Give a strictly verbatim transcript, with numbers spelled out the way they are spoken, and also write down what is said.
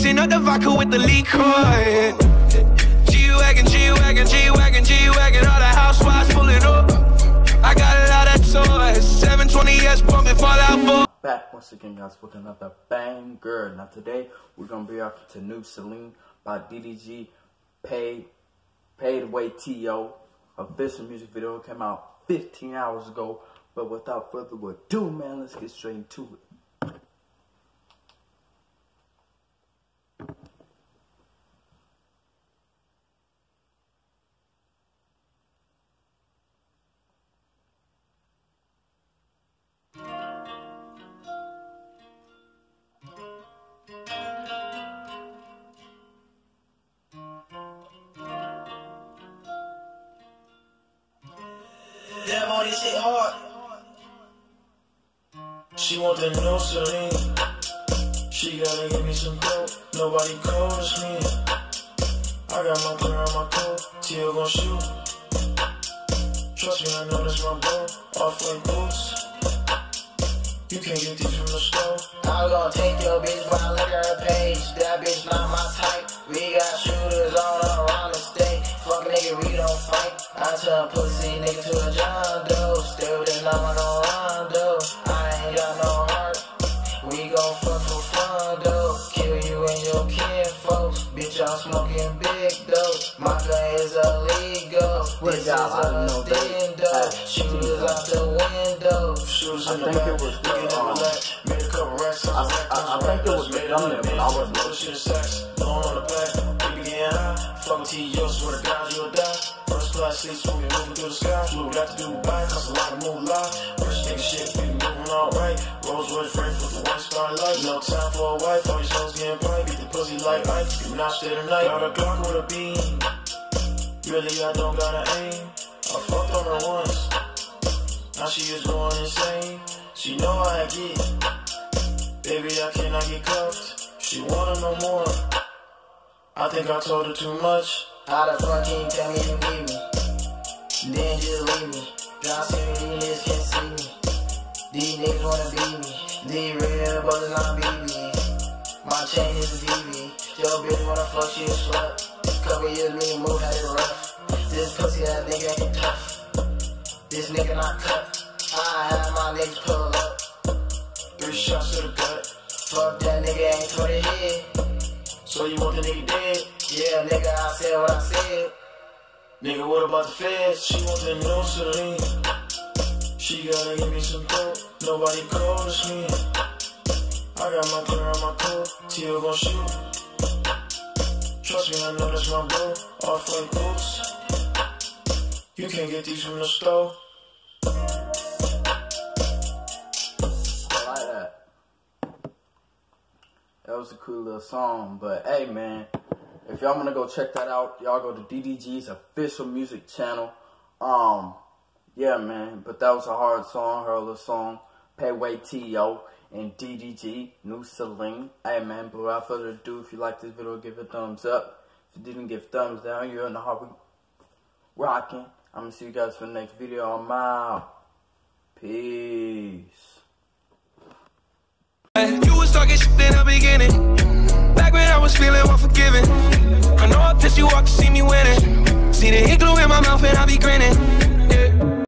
Mixing up the vodka with the liquor. G-Wagon, G-Wagon, G-Wagon, G-Wagon. All the housewives pulling up. I got a lot of toys. seven twenty S pumping Fallout Boy. Back once again, guys, with another banger. Now today we're gonna be off to New Celine by D D G. Paid, Paid Way T O. Official music video came out fifteen hours ago. But without further ado, man, let's get straight into it. Damn, all this shit hard. She want the new Celine. She gotta give me some dope. Nobody calls me. I got my clear on my coat. Teal gon' shoot. Trust me, I know that's my bro. Off like boots. You can't get these from the store. I'm gonna take your bitch by look at her page. That bitch not my type. We got shooters all around the state. Fuck nigga, we don't fight. I turn pussy nigga to a John Doe. Still didn't know I don't run though. I ain't got no heart. We gon' fuck for fun though. Kill you and your kin folks. Bitch, I'm smoking big dope. My gun is illegal. This is a stendo. Shooters out the window. Shooters I in the think back. it was the, um, Made a couple racks. I, I, I think it was the thumbnail, but I wasn't no shit sex. Blowing on the back. Baby getting high. Fucking T O, swear to God you'll die. First class seats when we moving through the sky. Flew out to Dubai, cost a lot of moolah. Rich nigga shit, we moving alright. Rolls Royce Wraith with the one star light. No time for a wife, all these hoes getting piped. Beat the pussy like Ike, you not stay tonight. Got a Glock with a beam. Really, I don't gotta aim. I fucked on her once. Now she is going insane. She know how I get. Baby, I cannot get cuffed. She wanna know more. I think I told her too much. How the fuck can you tell me you need me? Then just leave me. Y'all see me, these niggas can't see me. These niggas wanna beat me. These real brothers not B B. My chain is a D V. Yo bitch wanna fuck, she a slut. Couple years me move, had it rough. This pussy that nigga ain't tough. This nigga not cut. I have my niggas pull up. Three shots to the gut. Fuck that nigga ain't for the head. So you want the nigga dead? Yeah, nigga, I said what I said. Nigga, what about the feds? She want the new Celine. She gotta give me some dope. Nobody calls me. I got my clear on my coat. Teal gon' shoot. Trust me, I know that's my bro. Off like boots. You can't get these from the store. That was a cool little song, but hey man, if y'all wanna go check that out, y'all go to D D G's official music channel. Um, yeah man, but that was a hard song, her little song, Paid Way T O and D D G, New Celine. Hey man, but without further ado, if you like this video, give it a thumbs up. If you didn't give thumbs down, you're in the hobby rocking. I'm gonna see you guys for the next video. I'm out. Peace. You was talking shit in the beginning. Back when I was feeling unforgiving. I know I pissed you off to see me winning. See the hit glue in my mouth and I be grinning.